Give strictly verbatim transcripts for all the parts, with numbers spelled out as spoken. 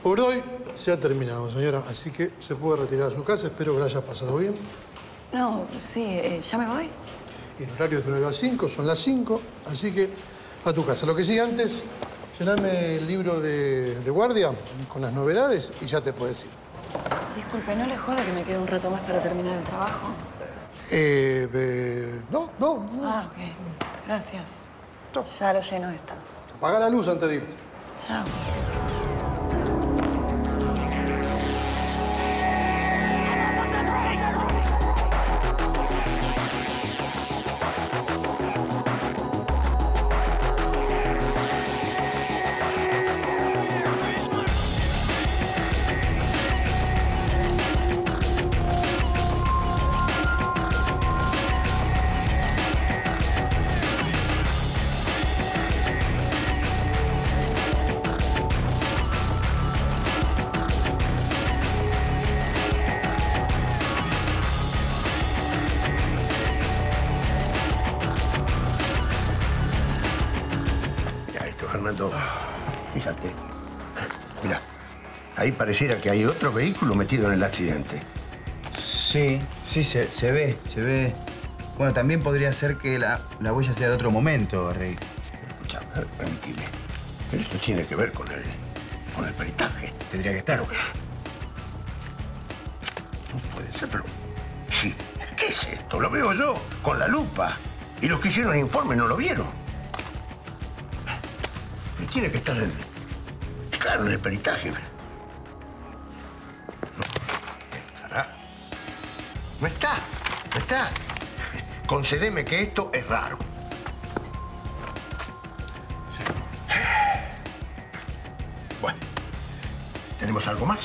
Por hoy se ha terminado, señora. Así que se puede retirar a su casa. Espero que la haya pasado bien. No, sí, eh, ¿ya me voy? Y el horario es de nueve a cinco, son las cinco. Así que a tu casa. Lo que sigue antes, llename el libro de, de guardia con las novedades y ya te puedes ir. Disculpe, ¿no le joda que me quede un rato más para terminar el trabajo? Eh, eh, no, no, no. Ah, ok. Gracias. No. Ya lo lleno esto. Apaga la luz antes de irte. Chao. Fernando, fíjate. Mira, ahí pareciera que hay otro vehículo metido en el accidente. Sí, sí, se, se ve, se ve. Bueno, también podría ser que la, la huella sea de otro momento, Rey. Escucha, permitime. Pero esto tiene que ver con el, con el peritaje. Tendría que estar. Pero, no puede ser, pero... Sí. ¿Qué es esto? Lo veo yo, con la lupa. Y los que hicieron el informe no lo vieron. Tiene que estar en... Claro, en el peritaje. No. ¿Estará? No está. No está. Concédeme que esto es raro. Bueno. ¿Tenemos algo más?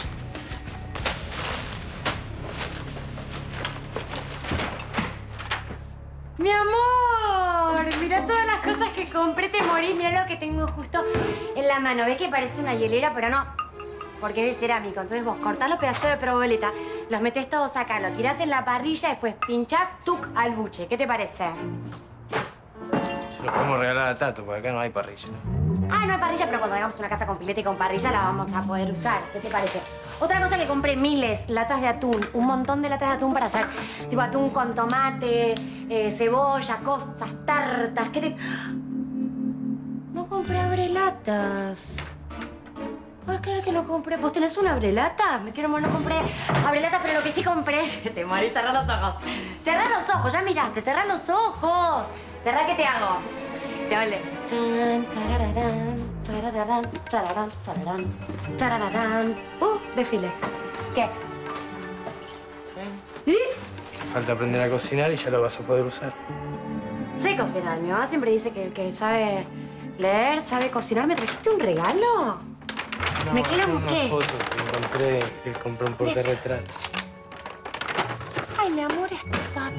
¡Mi amor! Mirá todas las cosas que compré, te morís. Mirá lo que tengo justo en la mano. ¿Ves que parece una hielera? Pero no, porque es de cerámico. Entonces vos cortás los pedacitos de proboleta, los metés todos acá, lo tirás en la parrilla, después pinchás, tuc, al buche. ¿Qué te parece? Se lo podemos regalar a Tato, porque acá no hay parrilla. Ah, no hay parrilla, pero cuando hagamos una casa con pileta y con parrilla la vamos a poder usar. ¿Qué te parece? Otra cosa que compré, miles, latas de atún. Un montón de latas de atún para hacer, tipo, atún con tomate, eh, cebolla, cosas, tartas. ¿Qué te...? No compré abrelatas. Ay, claro que no compré. ¿Vos tenés una abrelata? Me quiero morir, no compré abrelata, pero lo que sí compré... Te morís, cerrá los ojos. Cerrá los ojos, ya miraste, cerrá los ojos. Cerrá, ¿qué te hago? Te vale. Uh, desfile. ¿Qué? ¿Sí? ¿Y? Falta aprender a cocinar y ya lo vas a poder usar. Sé cocinar. Mi mamá siempre dice que el que sabe leer, sabe cocinar. ¿Me trajiste un regalo? No, ¿Me queda un una qué? foto que encontré, que compré un portarretrato. Ay, mi amor, es tu papá.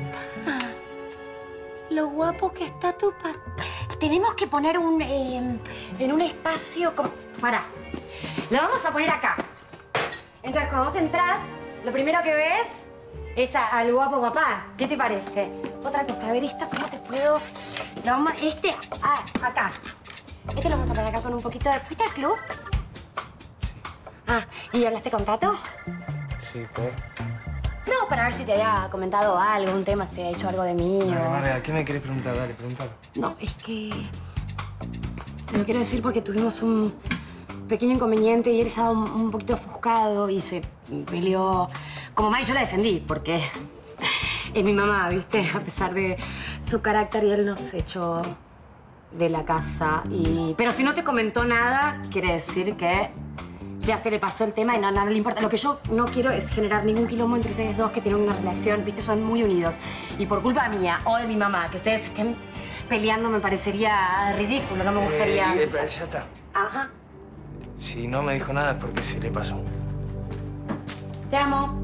Lo guapo que está tu papá. Tenemos que poner un... Eh, en un espacio como... Pará. Lo vamos a poner acá. Entonces, cuando vos entras, lo primero que ves es a, al guapo papá. ¿Qué te parece? Otra cosa, a ver, esta, ¿cómo te puedo...? Lo vamos, este, ah, acá. Este lo vamos a poner acá con un poquito de... ¿Fuiste al club? Ah, ¿y hablaste con Tato? Sí, pues. No, para ver si te había comentado algo, un tema, si te había dicho algo de mí Dale, o... María, ¿qué me querés preguntar? Dale, preguntalo. No, es que... Te lo quiero decir porque tuvimos un pequeño inconveniente y él estaba un, un poquito ofuscado y se peleó... Como Mari, yo la defendí porque es mi mamá, ¿viste? A pesar de su carácter y él nos echó de la casa y... Pero si no te comentó nada, quiere decir que... Ya se le pasó el tema y no, no, no le importa. Lo que yo no quiero es generar ningún quilombo entre ustedes dos que tienen una relación, ¿viste? Son muy unidos. Y por culpa mía o de mi mamá, que ustedes estén peleando me parecería ridículo. No me gustaría... Eh, eh, ya está. Ajá. Si no me dijo nada es porque se le pasó. Te amo.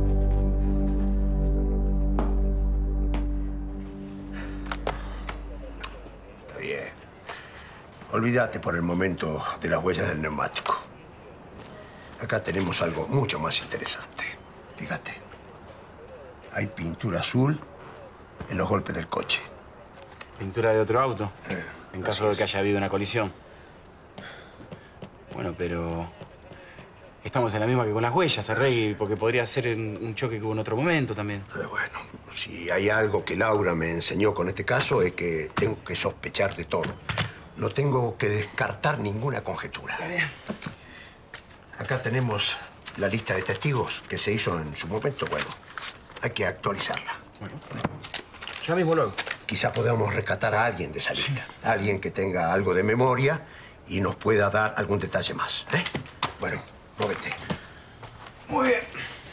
Está bien. Olvídate por el momento de las huellas del neumático. Acá tenemos algo mucho más interesante. Fíjate. Hay pintura azul en los golpes del coche. ¿Pintura de otro auto? Eh, en caso de que haya habido una colisión. Bueno, pero... estamos en la misma que con las huellas, Rey, porque podría ser en un choque que hubo en otro momento también. Eh, bueno, si hay algo que Laura me enseñó con este caso es que tengo que sospechar de todo. No tengo que descartar ninguna conjetura. Acá tenemos la lista de testigos que se hizo en su momento. Bueno, hay que actualizarla. Bueno, ya mismo luego. Quizá podamos rescatar a alguien de esa lista. Sí. Alguien que tenga algo de memoria y nos pueda dar algún detalle más. ¿Eh? Bueno, móvete. Muy bien.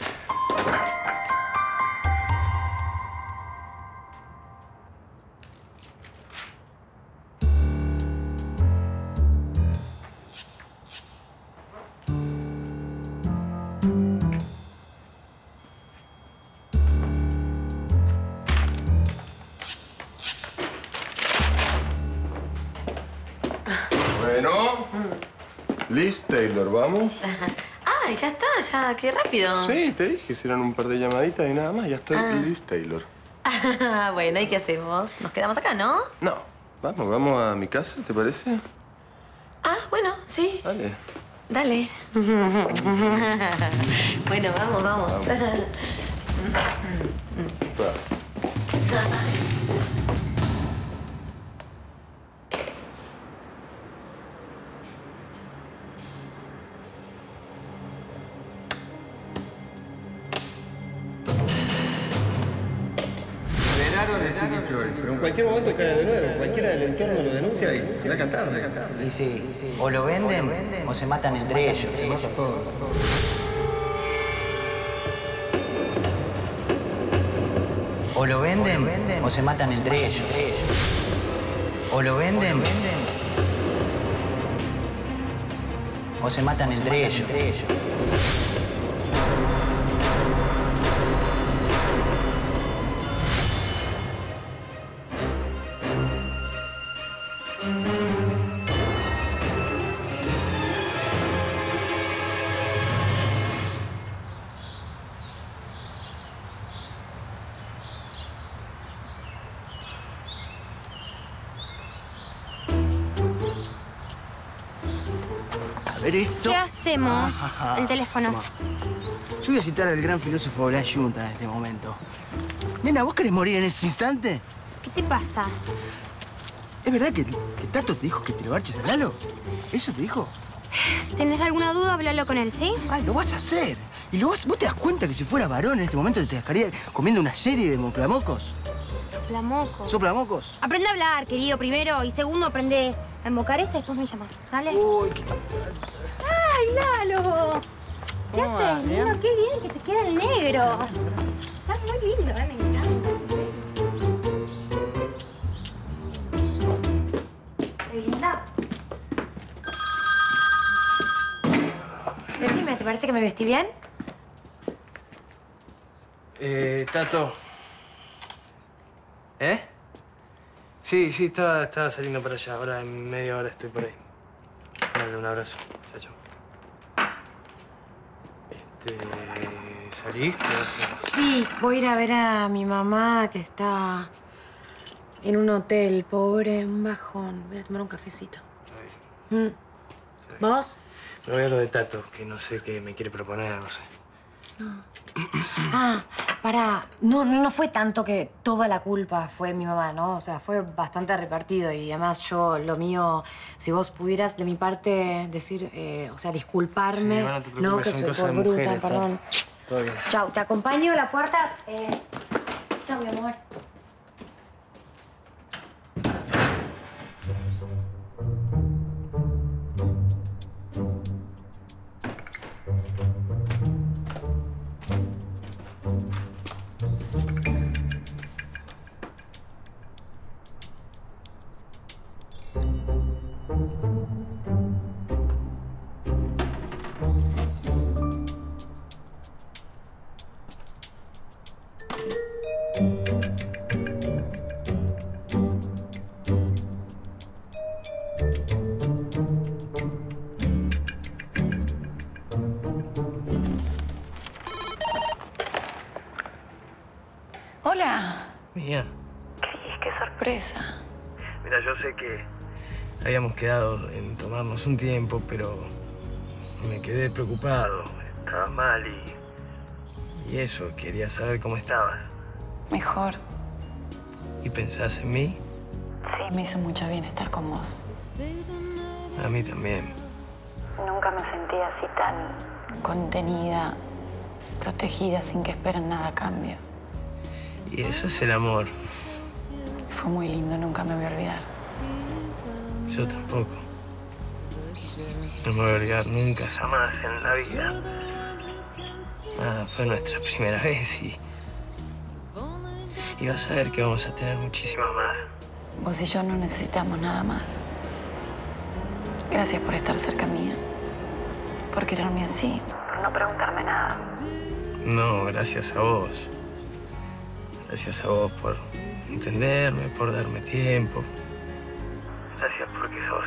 Bueno, Liz Taylor, ¿vamos? Ajá. Ah, ya está, ya, qué rápido. Sí, te dije, hicieron un par de llamaditas y nada más. Ya estoy ah. Liz Taylor. Ah, bueno, ¿y qué hacemos? Nos quedamos acá, ¿no? No, vamos, vamos a mi casa, ¿te parece? Ah, bueno, sí. Dale. Dale. Bueno, vamos, vamos. vamos. Pero en cualquier momento cae de nuevo. Cualquiera del entorno lo denuncia y se va a cantar. Y sí, sí, o lo venden o se matan entre ellos. Se matan todos. O lo venden o se matan entre ellos. O lo venden o se matan entre ellos. ¿Esto? ¿Qué hacemos? Ah, el teléfono. Yo voy a citar al gran filósofo de la Junta en este momento. Nena, ¿vos querés morir en ese instante? ¿Qué te pasa? ¿Es verdad que, que Tato te dijo que te lo marches a Lalo? ¿Eso te dijo? Si tenés alguna duda, háblalo con él, ¿sí? Ay, lo vas a hacer. ¿Y lo vas, vos te das cuenta que si fuera varón en este momento te estaría comiendo una serie de moplamocos? Soplamocos. ¿Soplamocos? Aprende a hablar, querido, primero. Y segundo, aprende a invocar ese y después me llamas. ¿Dale? Uy, qué... ¡Ay, Lalo! ¿Qué haces, lindo? ¡Qué bien que te queda el negro! Estás muy lindo, ¿eh? Me encanta. ¿Qué linda? Decime, ¿te parece que me vestí bien? Eh, Tato. ¿Eh? Sí, sí, estaba, estaba saliendo para allá. Ahora en media hora estoy por ahí. Dale un abrazo. Chao, chao. Este... ¿Saliste? Sí, voy a ir a ver a mi mamá que está en un hotel, pobre, un bajón. Voy a tomar un cafecito. Está bien. Mm. ¿Vos? Me voy a lo de Tato, que no sé qué me quiere proponer, no sé. No. Ah, pará. No, no, no fue tanto que toda la culpa fue mi mamá, ¿no? O sea, fue bastante repartido y además yo, lo mío, si vos pudieras de mi parte decir, eh, o sea, disculparme. Sí, bueno, no te preocupes, no, que son soy por cosas de bruta, mujeres, perdón. Todo bien. Chau, te acompaño a la puerta. Eh... Chau, mi amor. Hola. Mía. Cris, qué sorpresa. Mira, yo sé que habíamos quedado en tomarnos un tiempo, pero Me quedé preocupado. Estabas mal y... Y eso, quería saber cómo estabas. Mejor. ¿Y pensás en mí? Sí, me hizo mucho bien estar con vos. A mí también. Nunca me sentí así tan contenida, protegida, sin que esperen nada a cambio. Y eso es el amor. Fue muy lindo, nunca me voy a olvidar. Yo tampoco. No me voy a olvidar nunca, jamás en la vida. Nada, fue nuestra primera vez y... Y vas a ver que vamos a tener muchísimas más. Vos y yo no necesitamos nada más. Gracias por estar cerca mía. Por quererme así. Por no preguntarme nada. No, gracias a vos. Gracias a vos por entenderme, por darme tiempo. Gracias porque sos...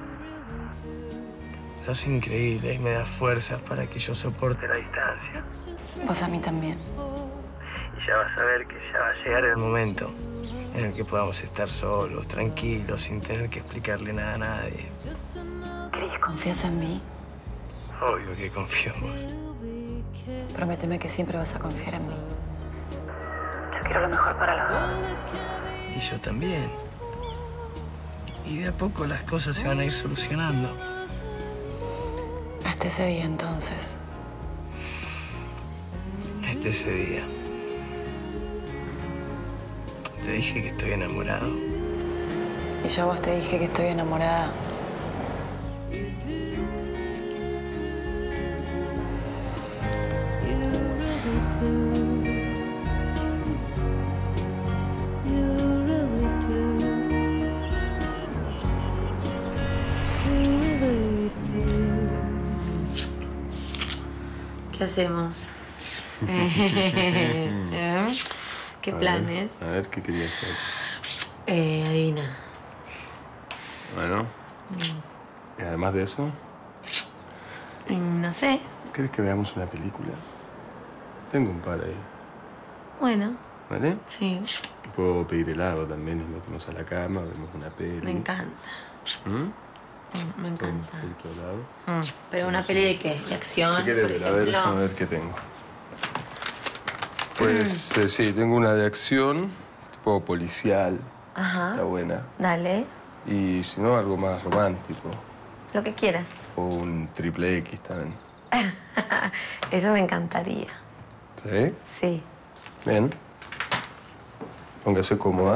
Sos increíble y me das fuerzas para que yo soporte la distancia. Vos a mí también. Y ya vas a ver que ya va a llegar el momento en el que podamos estar solos, tranquilos, sin tener que explicarle nada a nadie. Cris, ¿confías en mí? Obvio que confío en vos. Prométeme que siempre vas a confiar en mí. Yo quiero lo mejor para los dos. Y yo también. Y de a poco las cosas se van a ir solucionando. Hasta ese día, entonces. Hasta ese día. Te dije que estoy enamorado. Y yo a vos te dije que estoy enamorada. ¿Qué hacemos? ¿Eh? ¿Qué A planes? ver, a ver, ¿qué querías hacer? Eh, adivina. Bueno. Y además de eso, Mm, No sé. ¿querés que veamos una película? Tengo un par ahí. Bueno, ¿Vale? sí. Puedo pedir helado también y nos metemos a la cama, vemos una peli. Me encanta. ¿Mm? Mm, Me encanta. Un poquito de helado. Mm, Pero una peli de qué? ¿De acción? ¿Qué querés por ver? A ver, ejemplo? a ver qué tengo. Pues eh, sí, tengo una de acción, tipo policial. Ajá. Está buena. Dale. Y si no, algo más romántico. Lo que quieras. O un triple X también. Eso me encantaría. ¿Sí? Sí. Bien. Póngase cómoda.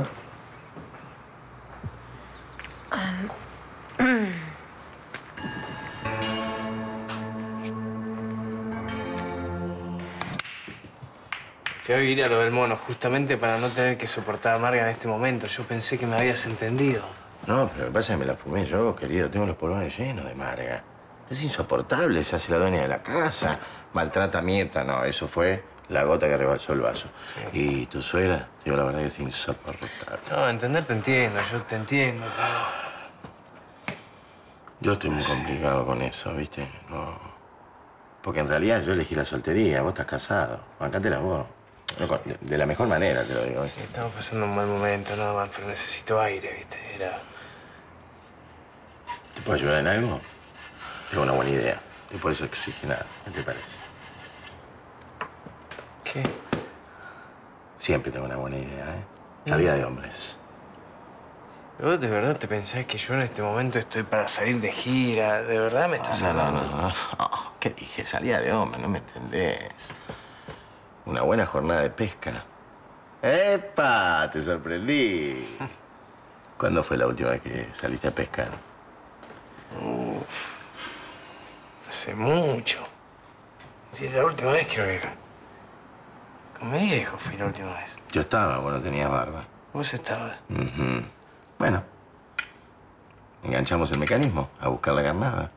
Fui a vivir a lo del mono justamente para no tener que soportar a Marga en este momento. Yo pensé que me habías entendido. No, pero lo que pasa es que me la fumé yo, querido. Tengo los pulmones llenos de Marga. Es insoportable, se hace la dueña de la casa. Maltrata a Mirta, no, eso fue la gota que rebalsó el vaso. Sí. Y tu suegra, digo, la verdad que es insoportable. No, entender te entiendo, yo te entiendo, pero... Yo estoy muy complicado con eso, ¿viste? No. Porque en realidad yo elegí la soltería, vos estás casado. Bancátela vos. De, de la mejor manera, te lo digo. Sí, estamos pasando un mal momento, nada más, pero necesito aire, ¿viste? Era... ¿Te puedo ayudar en algo? Tengo una buena idea. Te puedes oxigenar. ¿Qué te parece? ¿Qué? Siempre tengo una buena idea, ¿eh? La vida de hombres. ¿Vos de verdad te pensás que yo en este momento estoy para salir de gira? ¿De verdad me estás no, hablando? No, no, no, no. ¿Qué dije? Salida de hombre, no me entendés. Una buena jornada de pesca. ¡Epa! Te sorprendí. ¿Cuándo fue la última vez que saliste a pescar? Uf. Hace mucho. Sí, la última vez creo que... Con mi viejo fui la última vez. Yo estaba, vos no tenías barba. Vos estabas. Uh-huh. Bueno. Enganchamos el mecanismo a buscar la carnada.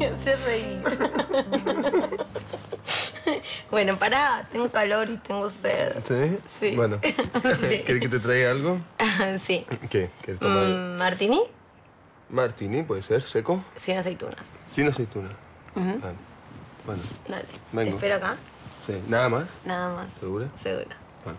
me hace reír. Bueno, pará, tengo calor y tengo sed. ¿Sí? Sí. Bueno. Sí. ¿Querés que te traiga algo? Sí. ¿Qué? ¿Querés tomar? Mm, ¿Martini? Martini, puede ser, seco. Sin aceitunas. Sin aceituna. Ujú. Dale. Bueno. Dale. Vengo. Te espero acá. Sí. ¿Nada más? Nada más. ¿Segura? Segura. Bueno.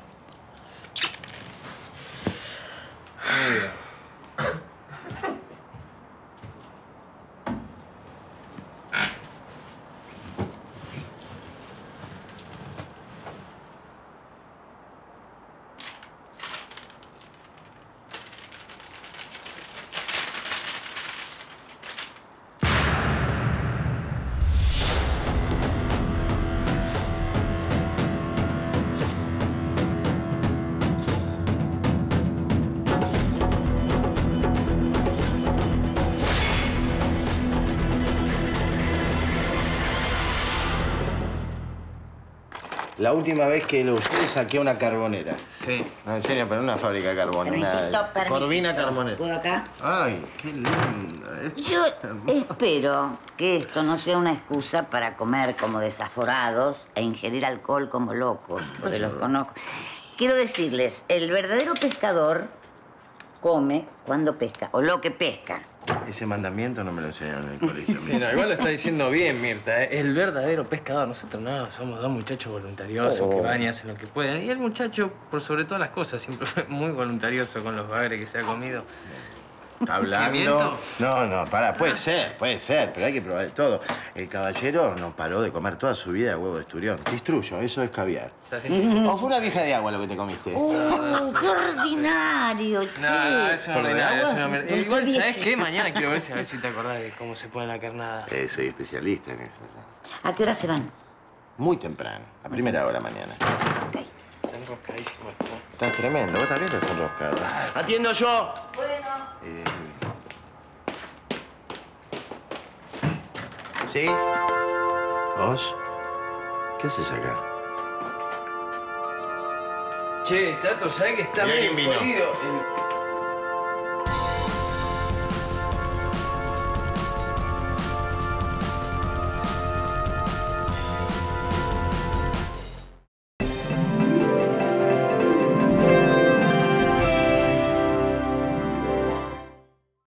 La última vez que lo usé saqué una carbonera. Sí. No, en serio, pero una fábrica de carbón. Permisito, Una permisito. Corvina Carbonera. ¿Puedo acá? Ay, qué linda. Es Yo hermosa. espero que esto no sea una excusa para comer como desaforados e ingerir alcohol como locos, porque los conozco. Quiero decirles, el verdadero pescador come cuando pesca, o lo que pesca. Ese mandamiento no me lo enseñaron en el colegio. Sí, no, igual lo está diciendo bien, Mirta. ¿eh? El verdadero pescador. Nosotros no, somos dos muchachos voluntariosos Oh. que van y hacen lo que pueden. Y el muchacho, por sobre todas las cosas, siempre fue muy voluntarioso con los bagres que se ha comido. ¿Está hablando? ¿Miento? No, no, pará, puede ser, puede ser, pero hay que probar todo. El caballero no paró de comer toda su vida huevo de esturión. Te instruyo, eso es caviar. ¿O fue una vieja de agua lo que te comiste? ¡Uh, qué ordinario, che! No, no, es una ¿Por de ordinaria, agua? es una mer- Usted Igual, bien. ¿sabes qué? Mañana quiero ver si a ver si te acordás de cómo se pone la carnada. Eh, soy especialista en eso. ¿no? ¿A qué hora se van? Muy temprano, a primera hora mañana. Está enroscadísimo esto. Estás tremendo, vos también estás enroscado. ¡Atiendo yo! Eh, ¿Sí? ¿Vos? ¿Qué haces acá? Che, Tato, ¿sabes que está Mirá medio quién vino. jodido? El-